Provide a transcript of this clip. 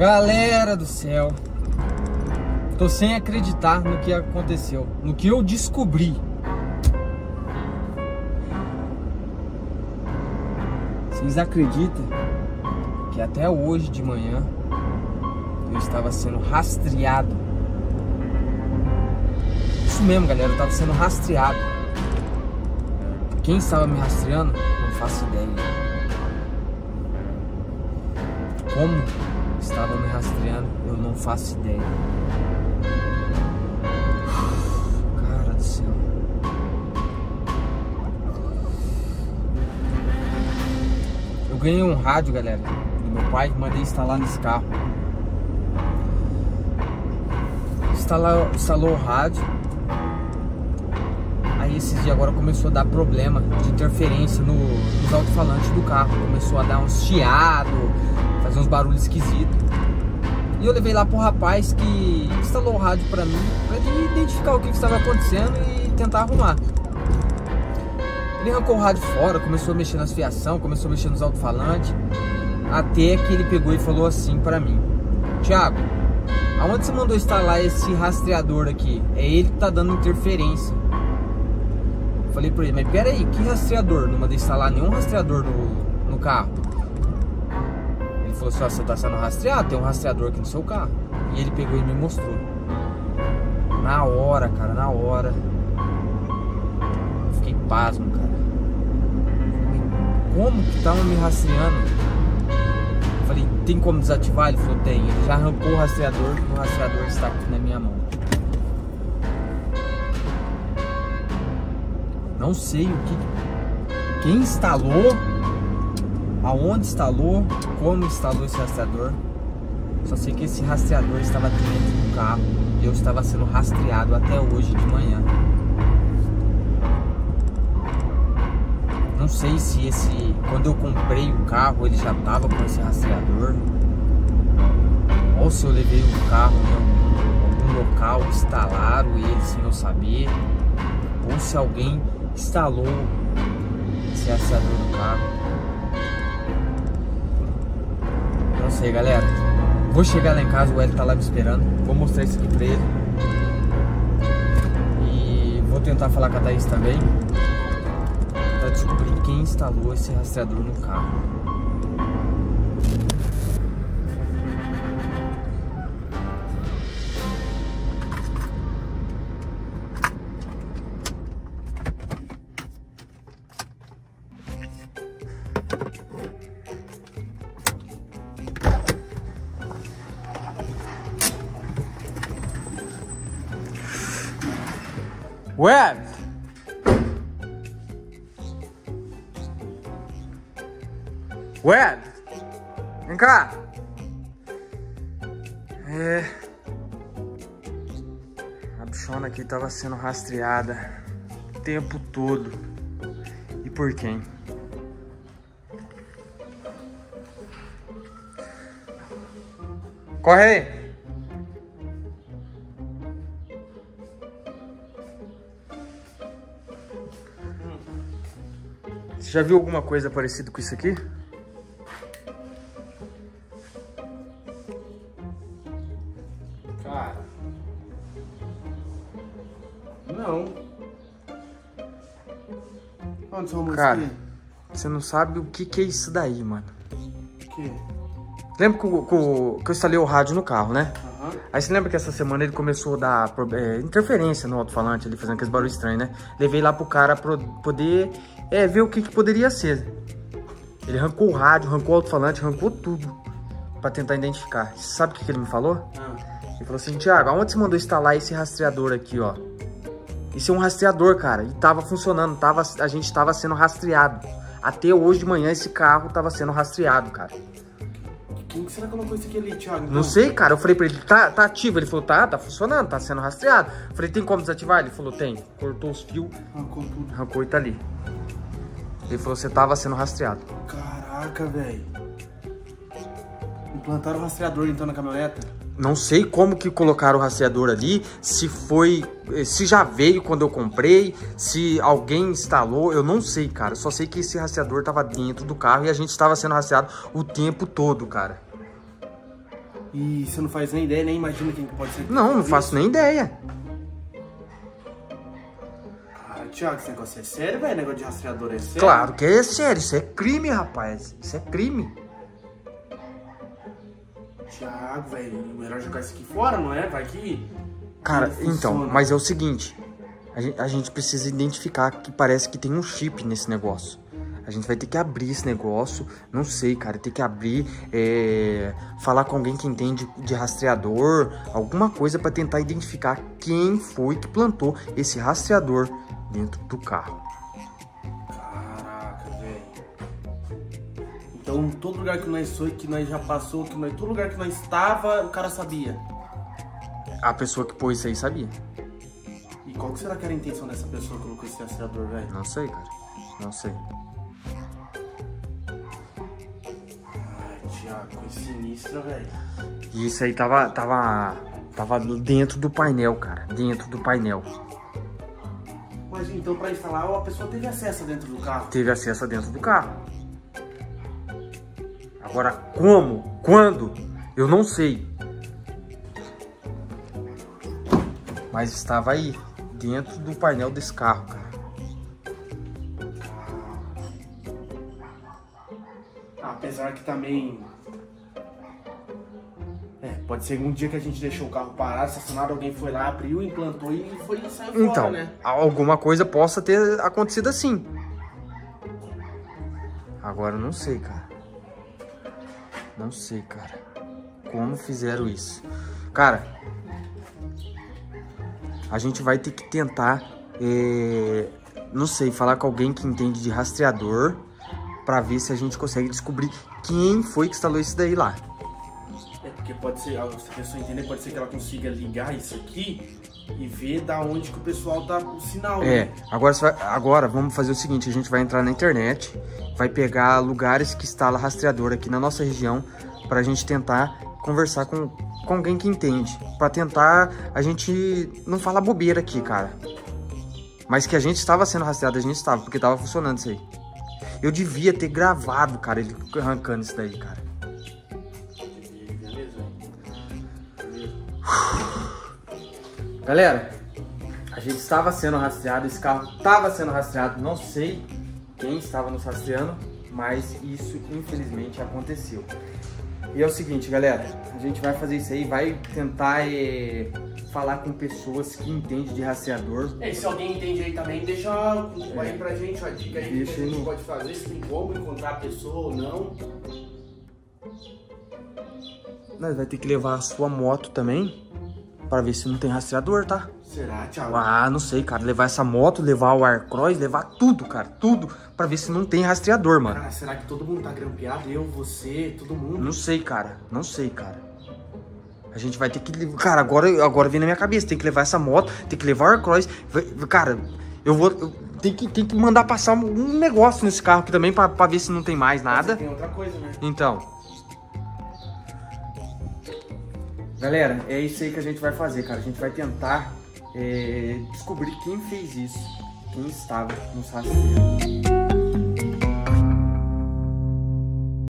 Galera do céu, tô sem acreditar no que aconteceu, no que eu descobri. Vocês acreditam que até hoje de manhã eu estava sendo rastreado? Isso mesmo, galera, eu estava sendo rastreado. Quem estava me rastreando, não faço ideia. Como estava me rastreando, eu não faço ideia. Cara do céu. Eu ganhei um rádio, galera, do meu pai, mandei instalar nesse carro. Instalou o rádio. Aí esses dias agora começou a dar problema de interferência nos alto-falantes do carro. Começou a dar uns chiados, fazer uns barulhos esquisitos. E eu levei lá pro rapaz que instalou o rádio pra mim, pra ele identificar o que estava acontecendo e tentar arrumar. Ele arrancou o rádio fora, começou a mexer nas fiação, começou a mexer nos alto-falantes, até que ele pegou e falou assim pra mim: Thiago, aonde você mandou instalar esse rastreador aqui? É ele que tá dando interferência. Eu falei pra ele: mas pera aí, que rastreador? Não mandei instalar nenhum rastreador no carro. Ele falou assim: você tá sendo rastreado, tem um rastreador aqui no seu carro. E ele pegou e me mostrou. Na hora, cara, na hora. Eu fiquei pasmo, cara. Como que estavam me rastreando? Eu falei: tem como desativar? Ele falou: tem. Ele já arrancou o rastreador e o rastreador está aqui na minha mão. Não sei o que... Quem instalou, aonde instalou, como instalou esse rastreador. Só sei que esse rastreador estava dentro do carro e eu estava sendo rastreado até hoje de manhã. Não sei se quando eu comprei o carro ele já estava com esse rastreador, ou se eu levei o carro em algum local, instalaram ele sem eu saber, ou se alguém instalou esse rastreador no carro. Não sei, galera. Vou chegar lá em casa, o Hélio tá lá me esperando. Vou mostrar isso aqui pra ele. E vou tentar falar com a Thaís também, pra descobrir quem instalou esse rastreador no carro. Web! Web! Vem cá! A bichona aqui tava sendo rastreada o tempo todo. E por quem? Corre aí! Você já viu alguma coisa parecida com isso aqui? Cara, não. Onde são músicas? Cara, você não sabe o que é isso daí, mano. O quê? Lembra que eu instalei o rádio no carro, né? Aham. Aí você lembra que essa semana ele começou a dar interferência no alto-falante, ele fazendo aqueles barulhos estranhos, né? Levei lá pro cara poder ver o que poderia ser. Ele arrancou o rádio, arrancou o alto-falante, arrancou tudo pra tentar identificar. Você sabe o que ele me falou? Ele falou assim: Thiago, aonde você mandou instalar esse rastreador aqui, ó? Isso é um rastreador, cara, e tava funcionando, a gente tava sendo rastreado. Até hoje de manhã esse carro tava sendo rastreado, cara. Quem que será que colocou isso aqui ali, Thiago? Então? Não sei, cara. Eu falei pra ele: tá ativo? Ele falou: tá funcionando, tá sendo rastreado. Eu falei: tem como desativar? Ele falou: tem. Cortou os fios, Arrancou tudo. arrancou e tá ali. Ele falou: você tava sendo rastreado. Caraca, velho. Implantaram o rastreador então na caminhoneta? Não sei como que colocaram o rastreador ali, se já veio quando eu comprei, se alguém instalou, eu não sei, cara. Só sei que esse rastreador tava dentro do carro e a gente tava sendo rastreado o tempo todo, cara. E você não faz nem ideia, nem imagina quem que pode ser. Não faço nem ideia. Cara, Thiago, esse negócio é sério, velho? Negócio de rastreador é sério? Claro que é sério, isso é crime, rapaz. Isso é crime. Thiago, velho, melhor jogar isso aqui fora, não é? Vai que... Cara, funciona. então, mas é o seguinte. A gente precisa identificar que parece que tem um chip nesse negócio. A gente vai ter que abrir esse negócio. Não sei, cara, ter que abrir, falar com alguém que entende de rastreador, alguma coisa pra tentar identificar quem foi que plantou esse rastreador dentro do carro. Caraca, velho. Então, todo lugar que nós foi, que nós já passou, todo lugar que nós estava, o cara sabia. A pessoa que pôs isso aí sabia. E qual que será que era a intenção dessa pessoa que colocou esse rastreador, velho? Não sei, cara. Não sei. Ai, Thiago, coisa sinistra, velho. E isso aí tava dentro do painel, cara. Dentro do painel. Mas então, pra instalar, a pessoa teve acesso dentro do carro. Teve acesso dentro do carro. Agora, como? Quando? Eu não sei. Mas estava aí, dentro do painel desse carro, cara. Apesar que também... pode ser um dia que a gente deixou o carro parado, estacionado, alguém foi lá, abriu, implantou e saiu fora, Então, né? alguma coisa possa ter acontecido assim. Agora eu não sei, cara. Não sei, cara. Como fizeram isso? Cara, a gente vai ter que tentar, não sei, falar com alguém que entende de rastreador pra ver se a gente consegue descobrir quem foi que instalou isso daí lá. Porque pode ser, se a pessoa entender, pode ser que ela consiga ligar isso aqui e ver da onde que o pessoal dá o sinal, né? Agora vamos fazer o seguinte, a gente vai entrar na internet, vai pegar lugares que instala rastreador aqui na nossa região pra gente tentar conversar com alguém que entende, pra tentar a gente não falar bobeira aqui, cara. Mas que a gente estava sendo rastreado, a gente estava, porque tava funcionando isso aí. Eu devia ter gravado, cara, ele arrancando isso daí, cara. Galera, a gente estava sendo rastreado, esse carro estava sendo rastreado, não sei quem estava nos rastreando, mas isso infelizmente aconteceu. E é o seguinte, galera, a gente vai fazer isso aí, vai tentar falar com pessoas que entendem de rastreador. E se alguém entende aí também, deixa aí pra gente uma dica aí que a gente pode fazer, se tem como encontrar a pessoa ou não. Nós vai ter que levar a sua moto também, para ver se não tem rastreador, tá? Será, Thiago? Ah, não sei, cara. Levar essa moto, levar o Aircross, levar tudo, cara. Tudo pra ver se não tem rastreador, mano. Cara, será que todo mundo tá grampeado? Eu, você, todo mundo? Não sei, cara. Não sei, cara. A gente vai ter que... Cara, agora vem na minha cabeça. Tem que levar essa moto, tem que levar o Aircross. Cara, tem que mandar passar um negócio nesse carro aqui também pra ver se não tem mais nada. Tem outra coisa, né? Então... Galera, é isso aí que a gente vai fazer, cara. A gente vai tentar descobrir quem fez isso, quem estava nos rastreando.